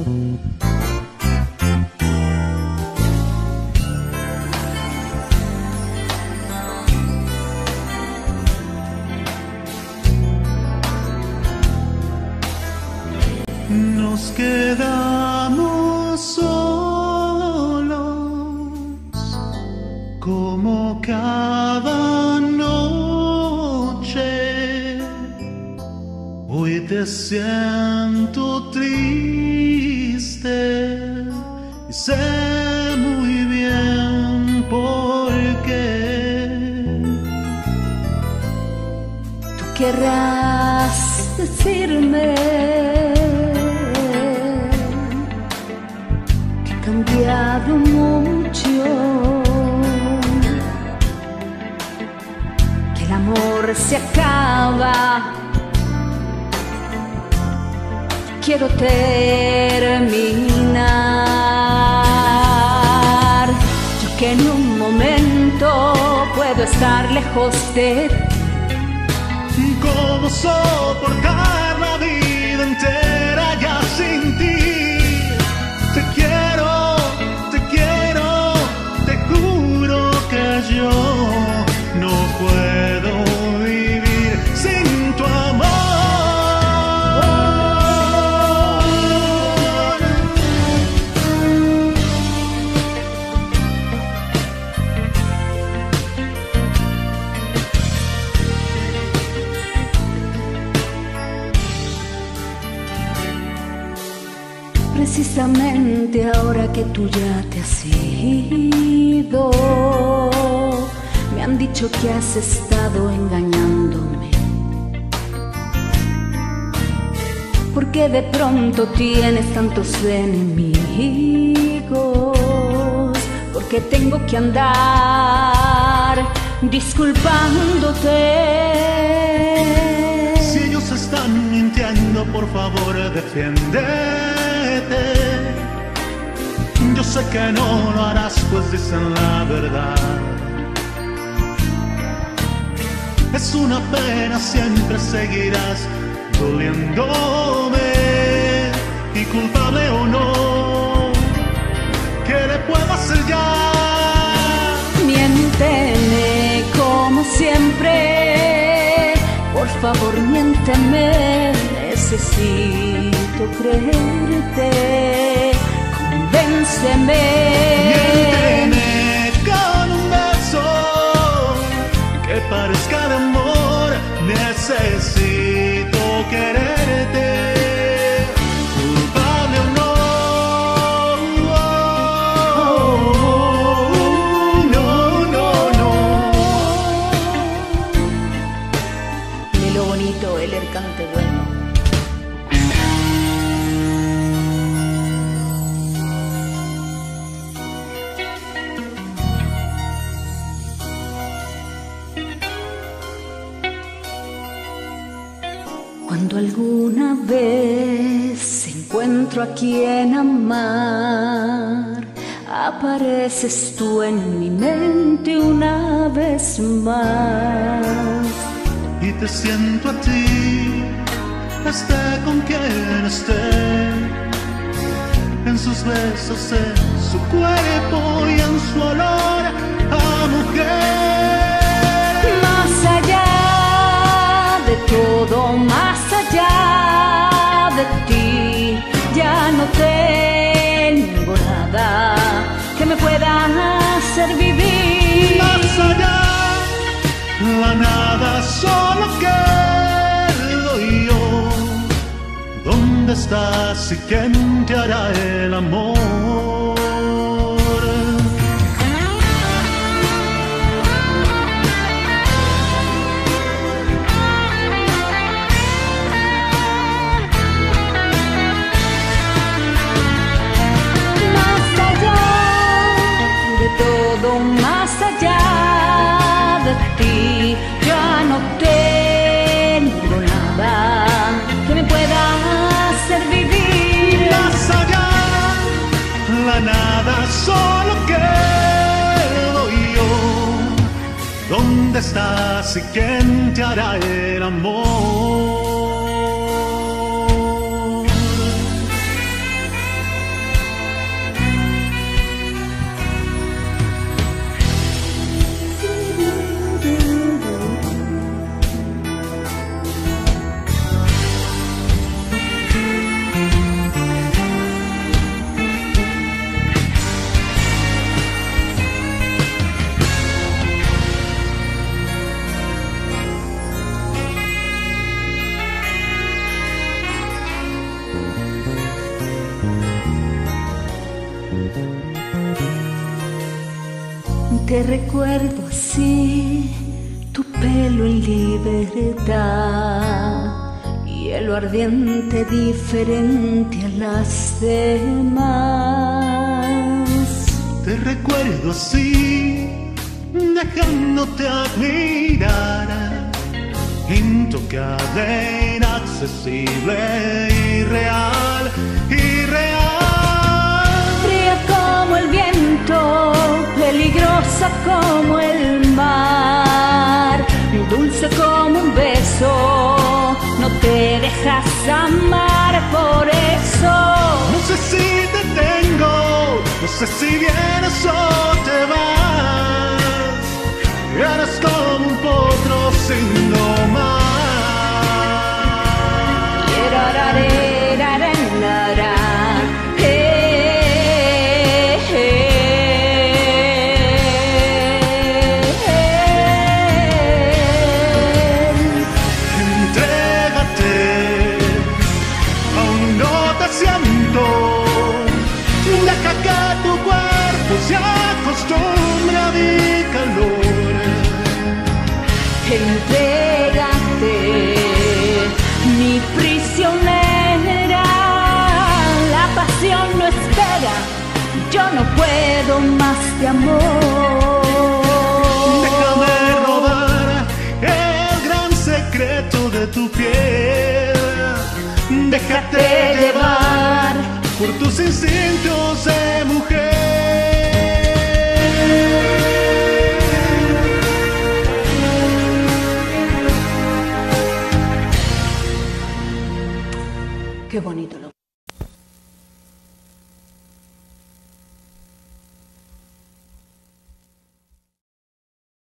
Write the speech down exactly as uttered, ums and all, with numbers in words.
Nos quedamos solos como cada noche. Hoy te siento triste y sé muy bien por qué. Tú querrás decirme cambiado mucho, que el amor se acaba. Quiero terminar. Yo que en un momento puedo estar lejos de ti. ¿Cómo soportar la vida entera ya sin ti? Te quiero, te quiero, te juro que yo no puedo vivir sin tu amor. Precisamente ahora que tú ya te has ido, me han dicho que has estado engañándome, porque de pronto tienes tantos enemigos, porque tengo que andar disculpándote. Si ellos están mintiendo, por favor defiéndete. Yo sé que no lo harás, pues dicen la verdad. Es una pena, siempre seguirás doliéndome. Y culpable o no, ¿qué le puedo hacer ya? Miénteme como siempre, por favor miénteme, necesito creerte, convénceme. Miénteme con un beso que parezca de amor, necesito quererte. Culpable o no, no, no, no. De lo bonito el ercante bueno. Cuando alguna vez encuentro a quien amar, apareces tú en mi mente una vez más. Y te siento a ti, esté con quien esté, en sus besos, en su cuerpo y en su olor a mujer. Más allá de todo, más allá de ti, ya no tengo nada que me pueda hacer vivir. Más allá, la nada, solo quedo yo. ¿Dónde estás y quién te hará el amor? Todo más allá de ti, ya no tengo nada que me pueda hacer vivir. Más allá, la nada, solo quedo yo. ¿Dónde estás y quién te hará el amor? Te recuerdo así, tu pelo en libertad, hielo ardiente diferente a las demás. Te recuerdo así, dejándote admirar, intocable, inaccesible, irreal, irreal. Fría como el viento, peligrosa como el mar, dulce como un beso, no te dejas amar por eso. No sé si te tengo, no sé si vienes o te vas, eres como un potro sin domar. Deja que tu cuerpo se acostumbre a mi calor. Entrégate, mi prisionera. La pasión no espera, yo no puedo más de amor. Déjame robar el gran secreto de tu piel. Déjate llevar por tus instintos de mujer. Qué bonito lo